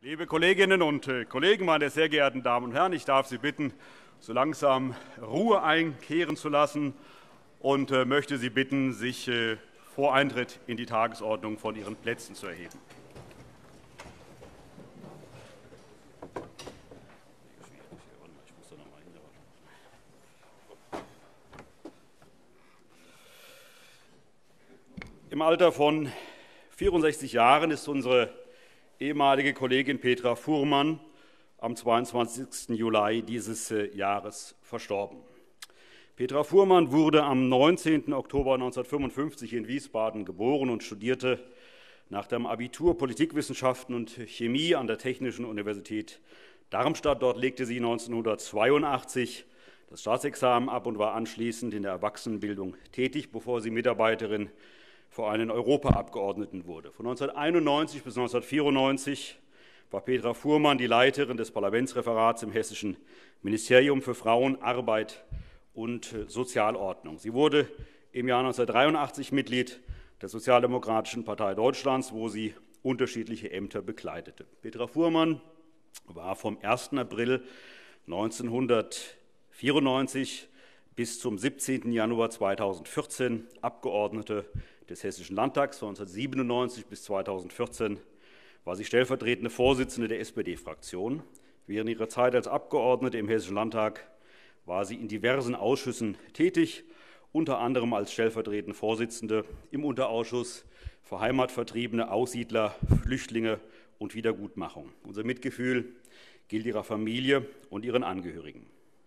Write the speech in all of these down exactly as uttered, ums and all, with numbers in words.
Liebe Kolleginnen und Kollegen, meine sehr geehrten Damen und Herren, ich darf Sie bitten, so langsam Ruhe einkehren zu lassen und möchte Sie bitten, sich vor Eintritt in die Tagesordnung von Ihren Plätzen zu erheben. Im Alter von vierundsechzig Jahren ist unsere ehemalige Kollegin Petra Fuhrmann am zweiundzwanzigsten Juli dieses Jahres verstorben. Petra Fuhrmann wurde am neunzehnten Oktober neunzehnhundertfünfundfünfzig in Wiesbaden geboren und studierte nach dem Abitur Politikwissenschaften und Chemie an der Technischen Universität Darmstadt. Dort legte sie neunzehnhundertzweiundachtzig das Staatsexamen ab und war anschließend in der Erwachsenenbildung tätig, bevor sie Mitarbeiterin für einen Europaabgeordneten wurde. Von neunzehnhunderteinundneunzig bis neunzehnhundertvierundneunzig war Petra Fuhrmann die Leiterin des Parlamentsreferats im Hessischen Ministerium für Frauen, Arbeit und Sozialordnung. Sie wurde im Jahr neunzehnhundertdreiundachtzig Mitglied der Sozialdemokratischen Partei Deutschlands, wo sie unterschiedliche Ämter bekleidete. Petra Fuhrmann war vom ersten April neunzehnhundertvierundneunzig bis zum siebzehnten Januar zweitausendvierzehn Abgeordnete des Hessischen Landtags. Von neunzehnhundertsiebenundneunzig bis zweitausendvierzehn war sie stellvertretende Vorsitzende der S P D-Fraktion. Während ihrer Zeit als Abgeordnete im Hessischen Landtag war sie in diversen Ausschüssen tätig, unter anderem als stellvertretende Vorsitzende im Unterausschuss für Heimatvertriebene, Aussiedler, Flüchtlinge und Wiedergutmachung. Unser Mitgefühl gilt ihrer Familie und ihren Angehörigen.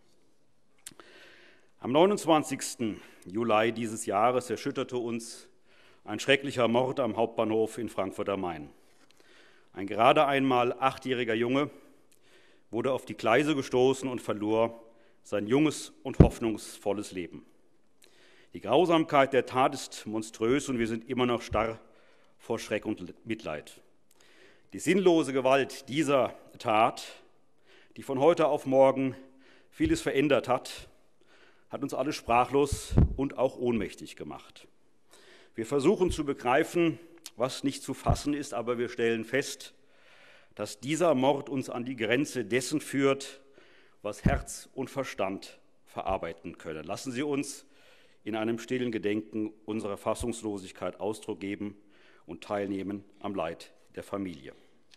Am neunundzwanzigsten Juli dieses Jahres erschütterte uns ein schrecklicher Mord am Hauptbahnhof in Frankfurt am Main. Ein gerade einmal achtjähriger Junge wurde auf die Gleise gestoßen und verlor sein junges und hoffnungsvolles Leben. Die Grausamkeit der Tat ist monströs und wir sind immer noch starr vor Schreck und Mitleid. Die sinnlose Gewalt dieser Tat, die von heute auf morgen vieles verändert hat, hat uns alle sprachlos und auch ohnmächtig gemacht. Wir versuchen zu begreifen, was nicht zu fassen ist, aber wir stellen fest, dass dieser Mord uns an die Grenze dessen führt, was Herz und Verstand verarbeiten können. Lassen Sie uns in einem stillen Gedenken unserer Fassungslosigkeit Ausdruck geben und teilnehmen am Leid der Familie.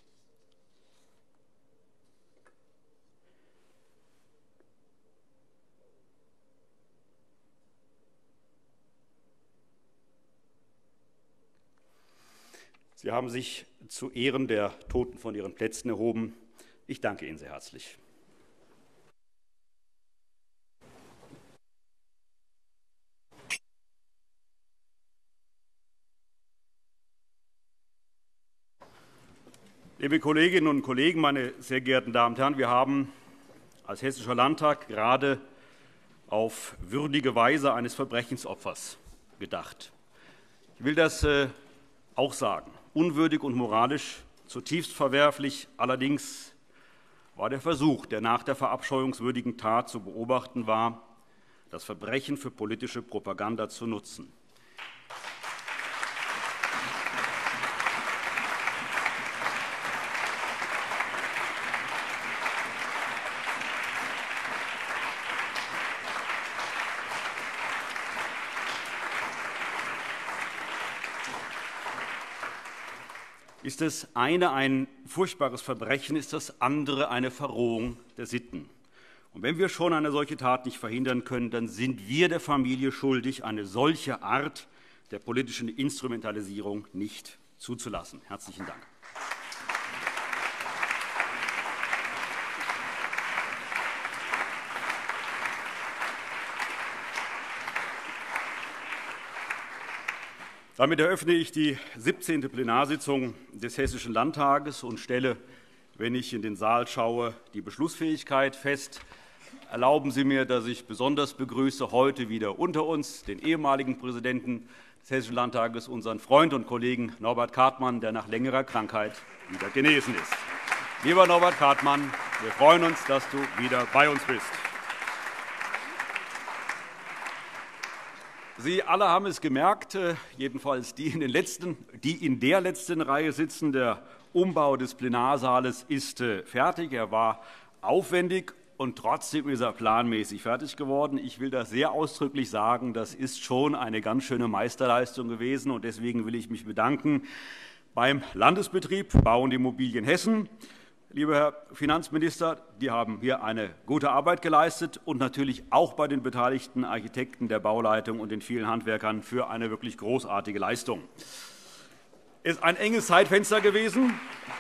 Sie haben sich zu Ehren der Toten von ihren Plätzen erhoben. Ich danke Ihnen sehr herzlich. Liebe Kolleginnen und Kollegen, meine sehr geehrten Damen und Herren, wir haben als Hessischer Landtag gerade auf würdige Weise eines Verbrechensopfers gedacht. Ich will das auch sagen. Unwürdig und moralisch zutiefst verwerflich. Allerdings war der Versuch, der nach der verabscheuungswürdigen Tat zu beobachten war, das Verbrechen für politische Propaganda zu nutzen. Ist das eine ein furchtbares Verbrechen, ist das andere eine Verrohung der Sitten. Und wenn wir schon eine solche Tat nicht verhindern können, dann sind wir der Familie schuldig, eine solche Art der politischen Instrumentalisierung nicht zuzulassen. Herzlichen Dank. Damit eröffne ich die siebzehnte Plenarsitzung des Hessischen Landtages und stelle, wenn ich in den Saal schaue, die Beschlussfähigkeit fest. Erlauben Sie mir, dass ich besonders begrüße heute wieder unter uns den ehemaligen Präsidenten des Hessischen Landtages, unseren Freund und Kollegen Norbert Kartmann, der nach längerer Krankheit wieder genesen ist. Lieber Norbert Kartmann, wir freuen uns, dass du wieder bei uns bist. Sie alle haben es gemerkt, jedenfalls die in, den letzten, die in der letzten Reihe sitzen. Der Umbau des Plenarsaales ist fertig. Er war aufwendig, und trotzdem ist er planmäßig fertig geworden. Ich will das sehr ausdrücklich sagen. Das ist schon eine ganz schöne Meisterleistung gewesen. Und deswegen will ich mich bedanken beim Landesbetrieb Bau und Immobilien Hessen. Lieber Herr Finanzminister, die haben hier eine gute Arbeit geleistet, und natürlich auch bei den beteiligten Architekten der Bauleitung und den vielen Handwerkern für eine wirklich großartige Leistung. Es ist ein enges Zeitfenster gewesen.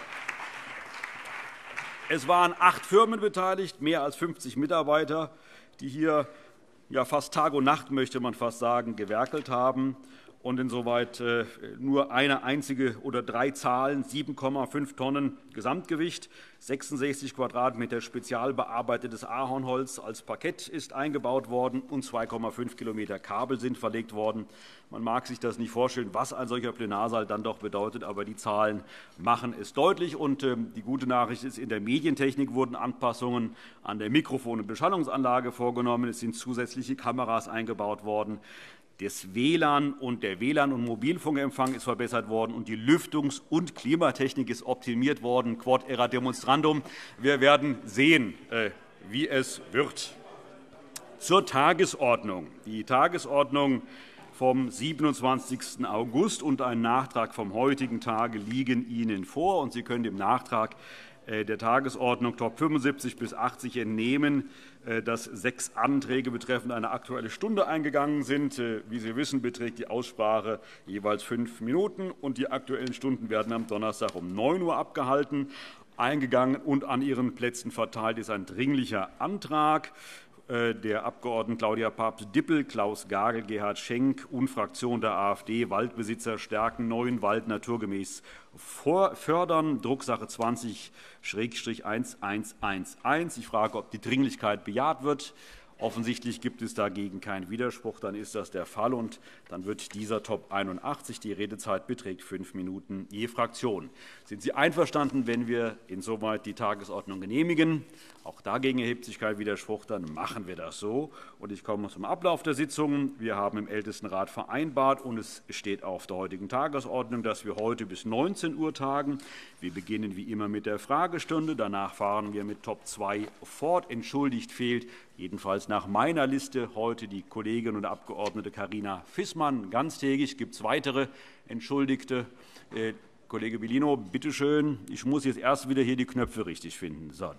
Es waren acht Firmen beteiligt, mehr als fünfzig Mitarbeiter, die hier ja, fast Tag und Nacht, möchte man fast sagen, gewerkelt haben. Und insoweit nur eine einzige oder drei Zahlen, sieben Komma fünf Tonnen Gesamtgewicht, sechsundsechzig Quadratmeter spezial bearbeitetes Ahornholz als Parkett ist eingebaut worden und zwei Komma fünf Kilometer Kabel sind verlegt worden. Man mag sich das nicht vorstellen, was ein solcher Plenarsaal dann doch bedeutet, aber die Zahlen machen es deutlich. Und die gute Nachricht ist, in der Medientechnik wurden Anpassungen an der Mikrofon- und Beschallungsanlage vorgenommen. Es sind zusätzliche Kameras eingebaut worden. Das W L A N und der W L A N- und Mobilfunkempfang ist verbessert worden, und die Lüftungs- und Klimatechnik ist optimiert worden. Quod erat demonstrandum. Wir werden sehen, wie es wird. Zur Tagesordnung. Die Tagesordnung vom siebenundzwanzigsten August und ein Nachtrag vom heutigen Tage liegen Ihnen vor. Und Sie können dem Nachtrag der Tagesordnung Top fünfundsiebzig bis achtzig entnehmen, dass sechs Anträge betreffend eine Aktuelle Stunde eingegangen sind. Wie Sie wissen, beträgt die Aussprache jeweils fünf Minuten, und die Aktuellen Stunden werden am Donnerstag um neun Uhr abgehalten. Eingegangen und an Ihren Plätzen verteilt ist ein Dringlicher Antrag der Abgeordneten Claudia Papst-Dippel, Klaus Gagel, Gerhard Schenk und Fraktion der AfD, Waldbesitzer stärken, neuen Wald naturgemäß fördern, Drucksache zwanzig eins. Ich frage, ob die Dringlichkeit bejaht wird. Offensichtlich gibt es dagegen keinen Widerspruch. Dann ist das der Fall, und dann wird dieser Top einundachtzig. Die Redezeit beträgt fünf Minuten je Fraktion. Sind Sie einverstanden, wenn wir insoweit die Tagesordnung genehmigen? Auch dagegen erhebt sich kein Widerspruch. Dann machen wir das so. Und ich komme zum Ablauf der Sitzung. Wir haben im Ältestenrat vereinbart, und es steht auf der heutigen Tagesordnung, dass wir heute bis neunzehn Uhr tagen. Wir beginnen wie immer mit der Fragestunde. Danach fahren wir mit Top zwei fort. Entschuldigt fehlt jedenfalls nach meiner Liste heute die Kollegin und Abgeordnete Carina Fissmann. Ganztägig gibt es weitere Entschuldigte. Äh, Kollege Bellino, bitte schön. Ich muss jetzt erst wieder hier die Knöpfe richtig finden. So.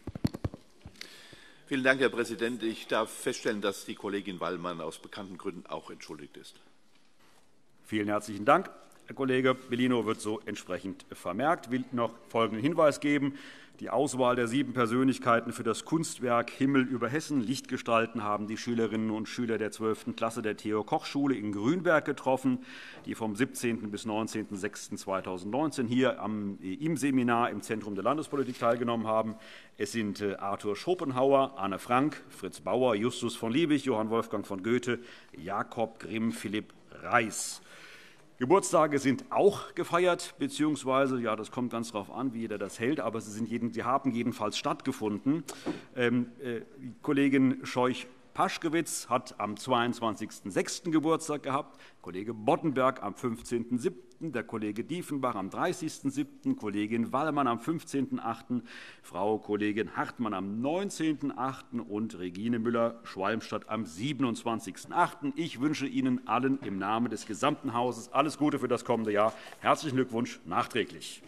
Vielen Dank, Herr Präsident. Ich darf feststellen, dass die Kollegin Wallmann aus bekannten Gründen auch entschuldigt ist. Vielen herzlichen Dank. Herr Kollege Bellino wird so entsprechend vermerkt. Ich will noch folgenden Hinweis geben. Die Auswahl der sieben Persönlichkeiten für das Kunstwerk Himmel über Hessen Lichtgestalten haben die Schülerinnen und Schüler der zwölften Klasse der Theo-Koch-Schule in Grünberg getroffen, die vom siebzehnten bis neunzehnten sechsten zweitausendneunzehn hier am, im Seminar im Zentrum der Landespolitik teilgenommen haben. Es sind Arthur Schopenhauer, Anne Frank, Fritz Bauer, Justus von Liebig, Johann Wolfgang von Goethe, Jakob Grimm, Philipp Reis. Geburtstage sind auch gefeiert, beziehungsweise, ja, das kommt ganz darauf an, wie jeder das hält, aber sie, sind jeden, sie haben jedenfalls stattgefunden. Ähm, äh, die Kollegin Scheuch-Paschkewitz hat am zweiundzwanzigsten sechsten Geburtstag gehabt, Kollege Boddenberg am fünfzehnten siebten, der Kollege Diefenbach am dreißigsten siebten, Kollegin Wallmann am fünfzehnten achten, Frau Kollegin Hartmann am neunzehnten achten und Regine Müller-Schwalmstadt am siebenundzwanzigsten achten Ich wünsche Ihnen allen im Namen des gesamten Hauses alles Gute für das kommende Jahr. Herzlichen Glückwunsch nachträglich.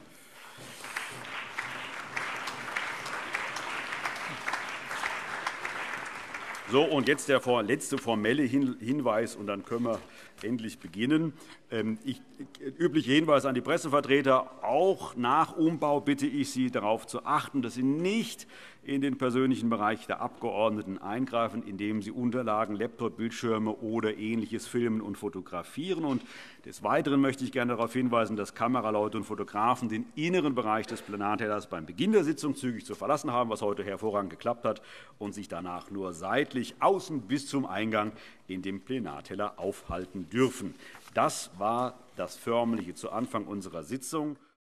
So, und jetzt der letzte formelle Hinweis, und dann können wir endlich beginnen. Ich, üblicher Hinweis an die Pressevertreter. Auch nach Umbau bitte ich Sie, darauf zu achten, dass Sie nicht in den persönlichen Bereich der Abgeordneten eingreifen, indem Sie Unterlagen, Laptop, Bildschirme oder Ähnliches filmen und fotografieren. Und des Weiteren möchte ich gerne darauf hinweisen, dass Kameraleute und Fotografen den inneren Bereich des Plenartellers beim Beginn der Sitzung zügig zu verlassen haben, was heute hervorragend geklappt hat, und sich danach nur seitlich außen bis zum Eingang in dem Plenarteller aufhalten dürfen. Das war das Förmliche zu Anfang unserer Sitzung.